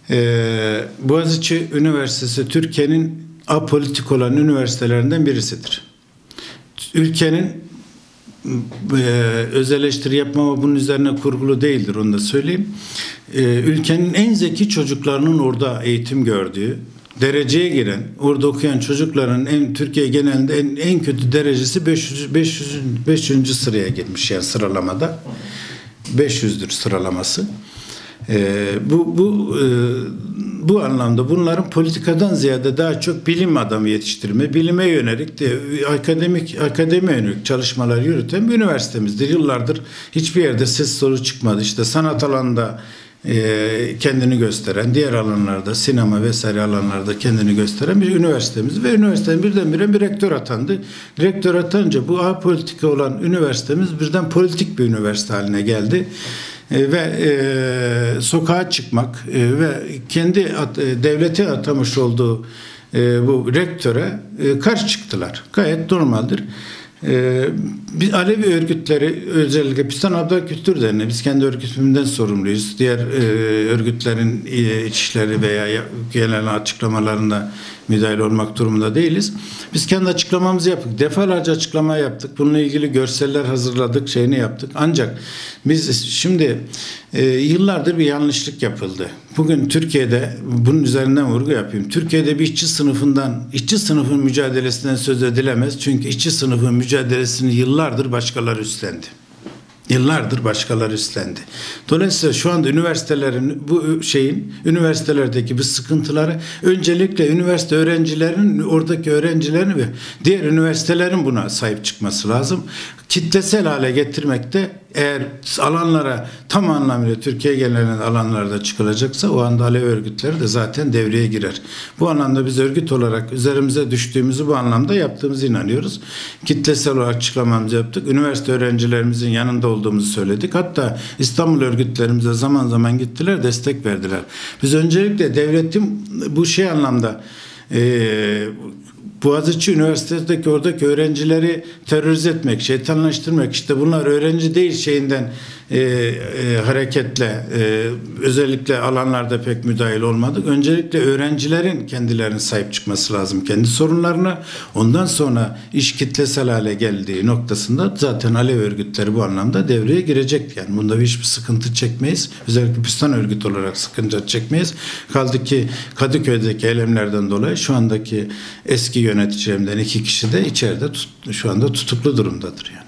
Boğaziçi Üniversitesi Türkiye'nin apolitik olan üniversitelerinden birisidir. Ülkenin öz eleştiri yapmama bunun üzerine kurgulu değildir, onu da söyleyeyim. Ülkenin en zeki çocuklarının orada eğitim gördüğü, dereceye giren, orada okuyan çocukların Türkiye genelinde en kötü derecesi 500. sıraya girmiş, yani sıralamada 500'dür sıralaması. Bu anlamda bunların politikadan ziyade daha çok bilim adamı yetiştirme, bilime yönelik de akademi yönelik çalışmalar yürüten bir üniversitemizdir. Yıllardır hiçbir yerde ses solu çıkmadı. İşte sanat alanında kendini gösteren, diğer alanlarda, sinema vesaire alanlarda kendini gösteren bir üniversitemiz ve üniversitenin birdenbire bir rektör atandı. Rektör atanınca bu apolitik olan üniversitemiz birden politik bir üniversite haline geldi. Ve sokağa çıkmak ve kendi devlete atamış olduğu bu rektöre karşı çıktılar. Gayet normaldir. Biz Alevi örgütleri, özellikle Pistan Abdal Kültür Derneği, biz kendi örgütümüzden sorumluyuz. Diğer örgütlerin işleri veya genel açıklamalarında müdahil olmak durumunda değiliz. Biz kendi açıklamamızı yaptık. Defalarca açıklama yaptık. Bununla ilgili görseller hazırladık, şeyini yaptık. Ancak biz şimdi yıllardır bir yanlışlık yapıldı. Bugün Türkiye'de bunun üzerinden vurgu yapayım. Türkiye'de bir işçi sınıfın mücadelesinden söz edilemez. Çünkü işçi sınıfın mücadelesini yıllardır başkaları üstlendi. Dolayısıyla şu anda üniversitelerdeki bu sıkıntıları öncelikle üniversite öğrencilerinin, oradaki öğrencilerin ve diğer üniversitelerin buna sahip çıkması lazım. Kitlesel hale getirmekte, eğer alanlara tam anlamıyla Türkiye genelinde alanlarda çıkılacaksa o anda Alevi örgütleri de zaten devreye girer. Bu anlamda biz örgüt olarak üzerimize düştüğümüzü bu anlamda yaptığımızı inanıyoruz. Kitlesel olarak açıklamamızı yaptık. Üniversite öğrencilerimizin yanında olduğumuzu söyledik. Hatta İstanbul örgütlerimize zaman zaman gittiler, destek verdiler. Biz öncelikle devletin bu anlamda Boğaziçi Üniversitesi'ndeki oradaki öğrencileri terörize etmek, şeytanlaştırmak, işte bunlar öğrenci değil şeyinden hareketle özellikle alanlarda pek müdahil olmadık. Öncelikle öğrencilerin kendilerine sahip çıkması lazım, kendi sorunlarına. Ondan sonra iş kitlesel hale geldiği noktasında zaten Alevi örgütleri bu anlamda devreye girecek. Yani bunda hiçbir sıkıntı çekmeyiz. Özellikle Pistan örgütü olarak sıkıntı çekmeyiz. Kaldı ki Kadıköy'deki eylemlerden dolayı şu andaki eski yöneticilerimden 2 kişi de içeride şu anda tutuklu durumdadır yani.